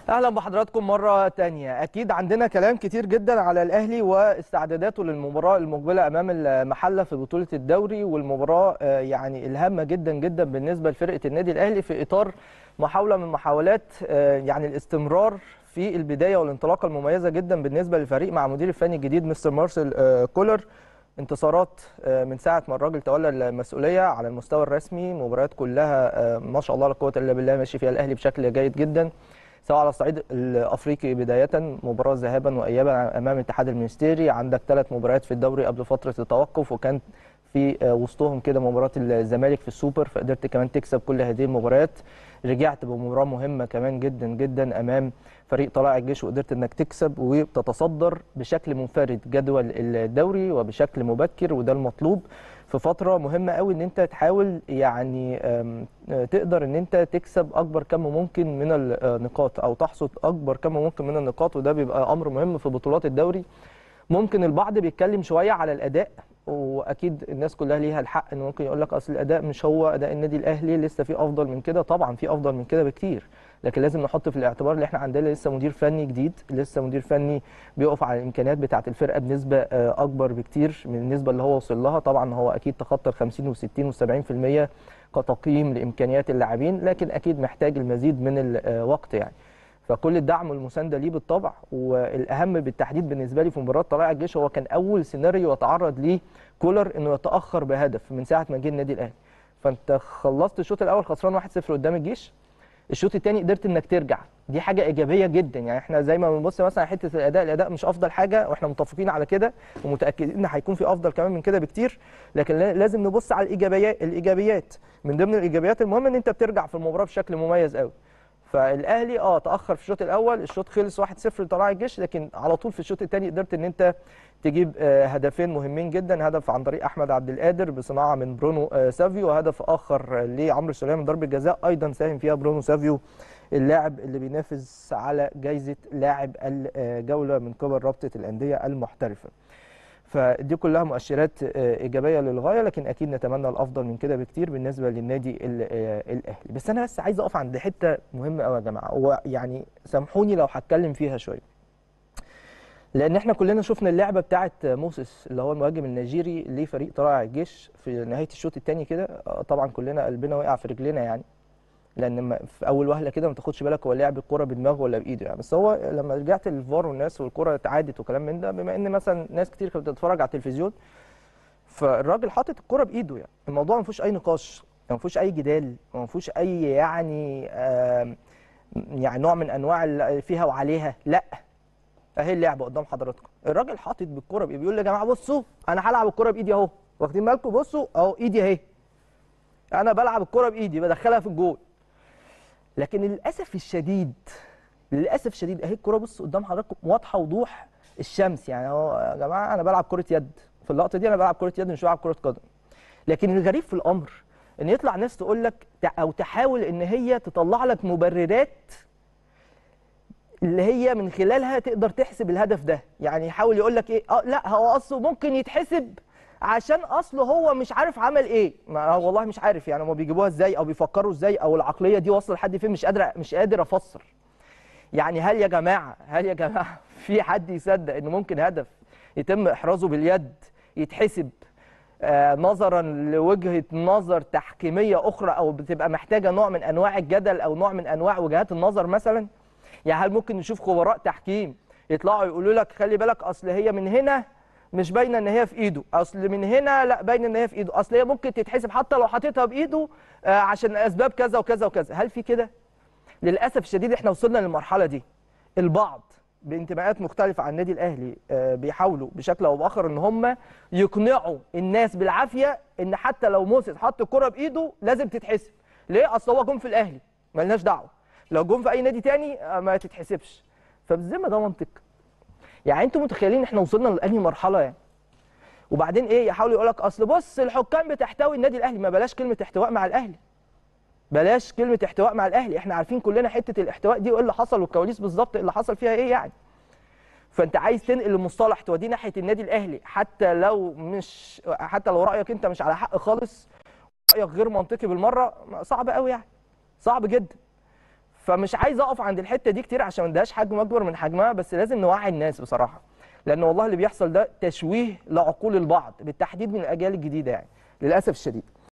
اهلا بحضراتكم مره تانية. اكيد عندنا كلام كتير جدا على الاهلي واستعداداته للمباراه المقبله امام المحله في بطوله الدوري، والمباراه يعني الهامه جدا جدا بالنسبه لفرقه النادي الاهلي في اطار محاوله من محاولات يعني الاستمرار في البدايه والانطلاقه المميزه جدا بالنسبه للفريق مع مدير الفني الجديد مستر مارسيل كولر. انتصارات من ساعه ما الراجل تولى المسؤوليه على المستوى الرسمي، مباريات كلها ما شاء الله لا قوه الا بالله ماشي فيها الاهلي بشكل جيد جدا، سواء على الصعيد الافريقي بدايه مباراه ذهابا وايابا امام الاتحاد المنستيري، عندك 3 مباريات في الدوري قبل فتره التوقف، وكان في وسطهم كده مباراه الزمالك في السوبر، فقدرت كمان تكسب كل هذه المباريات. رجعت بمباراه مهمه كمان جدا جدا امام فريق طلائع الجيش وقدرت انك تكسب وبتتصدر بشكل منفرد جدول الدوري وبشكل مبكر، وده المطلوب في فتره مهمه قوي ان انت تحاول يعني تقدر ان انت تكسب اكبر كم ممكن من النقاط او تحصد اكبر كم ممكن من النقاط، وده بيبقى امر مهم في بطولات الدوري. ممكن البعض بيتكلم شويه على الاداء، واكيد الناس كلها ليها الحق ان ممكن يقول لك اصل الاداء مش هو اداء النادي الاهلي، لسه في افضل من كده. طبعا في افضل من كده بكتير، لكن لازم نحط في الاعتبار ان احنا عندنا لسه مدير فني جديد، لسه مدير فني بيقف على الامكانيات بتاعه الفرقه بنسبه اكبر بكتير من النسبه اللي هو وصل لها. طبعا هو اكيد تخطى ال 50 و60 و70% كتقييم لامكانيات اللاعبين، لكن اكيد محتاج المزيد من الوقت يعني. فكل الدعم والمسانده ليه بالطبع، والاهم بالتحديد بالنسبه لي في مباراه طلائع الجيش هو كان اول سيناريو يتعرض ليه كولر انه يتاخر بهدف من ساعه ما جه النادي الاهلي. فانت خلصت الشوط الاول خسران 1-0 قدام الجيش، الشوط الثاني قدرت انك ترجع، دي حاجه ايجابيه جدا. يعني احنا زي ما بنبص مثلا حته الاداء مش افضل حاجه، واحنا متفقين على كده ومتاكدين ان هيكون في افضل كمان من كده بكتير، لكن لازم نبص على الايجابيات. من ضمن الايجابيات المهم ان انت بترجع في المباراه بشكل مميز قوي. فالاهلي تاخر في الشوط الاول، الشوط خلص 1-0 لطلائع الجيش، لكن على طول في الشوط الثاني قدرت ان انت تجيب هدفين مهمين جدا، هدف عن طريق احمد عبد القادر بصناعه من برونو سافيو، وهدف اخر لعمرو سليمان من ضربه جزاء ايضا ساهم فيها برونو سافيو، اللاعب اللي بينافس على جائزه لاعب الجوله من قبل رابطه الانديه المحترفه. فدي كلها مؤشرات ايجابيه للغايه، لكن اكيد نتمنى الافضل من كده بكتير بالنسبه للنادي الاهلي. بس انا عايز اقف عند حته مهمه قوي يا جماعه، ويعني سامحوني لو هتكلم فيها شويه، لان احنا كلنا شفنا اللعبه بتاعه موسيس اللي هو المهاجم النيجيري لفريق طلائع الجيش في نهايه الشوط الثاني كده. طبعا كلنا قلبنا وقع في رجلنا يعني، لان في اول وهله كده ما تاخدش بالك هو لعب الكره بدماغه ولا بايده يعني. بس هو لما رجعت للفار والناس والكره اتعادت وكلام من ده، بما ان مثلا ناس كتير كانت بتتفرج على التلفزيون، فالراجل حاطط الكره بايده. يعني الموضوع ما فيهوش اي نقاش، ما فيهوش اي جدال، ما فيهوش اي يعني نوع من انواع فيها وعليها، لا. اهي اللعبه قدام حضراتكم، الراجل حاطط بالكره بايده، بيقول يا جماعه بصوا انا هلعب الكره بايدي اهو، واخدين بالكم؟ بصوا اهو ايدي اهي، انا بلعب الكره بايدي بدخلها في الجول. لكن للاسف الشديد، للاسف الشديد اهي الكره بص قدام حضراتكم واضحه وضوح الشمس. يعني اهو يا جماعه انا بلعب كره يد، في اللقطه دي انا بلعب كره يد مش بلعب كره قدم. لكن الغريب في الامر ان يطلع ناس تقول لك او تحاول ان هي تطلع لك مبررات اللي هي من خلالها تقدر تحسب الهدف ده. يعني يحاول يقول لك ايه، لا هو اصله ممكن يتحسب عشان اصله هو مش عارف عمل ايه. ما والله مش عارف يعني هم بيجيبوها ازاي او بيفكروا ازاي او العقليه دي واصله لحد فين، مش قادر افسر. يعني هل يا جماعه في حد يصدق ان ممكن هدف يتم احرازه باليد يتحسب نظرا لوجهه نظر تحكيميه اخرى، او بتبقى محتاجه نوع من انواع الجدل او نوع من انواع وجهات النظر مثلا؟ يعني هل ممكن نشوف خبراء تحكيم يطلعوا يقولوا لك خلي بالك اصل هي من هنا مش باينه ان هي في ايده، اصل من هنا لا باينه ان هي في ايده، اصل هي ممكن تتحسب حتى لو حاططها بايده عشان اسباب كذا وكذا وكذا؟ هل في كده؟ للاسف الشديد احنا وصلنا للمرحله دي. البعض بانتماءات مختلفه عن النادي الاهلي بيحاولوا بشكل او باخر ان هم يقنعوا الناس بالعافيه ان حتى لو موسيس حط الكره بايده لازم تتحسب. ليه؟ اصل هو جون في الاهلي ملناش دعوه، لو جون في اي نادي تاني ما تتحسبش. فبالذمه ده منطق؟ يعني انتوا متخيلين احنا وصلنا لانهي مرحله يعني؟ وبعدين ايه، يحاولوا يقول لك اصل بص الحكام بتحتوي النادي الاهلي. ما بلاش كلمه احتواء مع الاهلي، بلاش كلمه احتواء مع الاهلي، احنا عارفين كلنا حته الاحتواء دي وايه اللي حصل والكواليس بالظبط اللي حصل فيها ايه يعني. فانت عايز تنقل المصطلح توديه ناحيه النادي الاهلي، حتى لو رايك انت مش على حق خالص، رايك غير منطقي بالمره، صعب قوي يعني، صعب جدا. فمش عايز اقف عند الحته دي كتير عشان ما اديهاش حجم اكبر من حجمها، بس لازم نوعي الناس بصراحه، لان والله اللي بيحصل ده تشويه لعقول البعض بالتحديد من الاجيال الجديده يعني للاسف الشديد.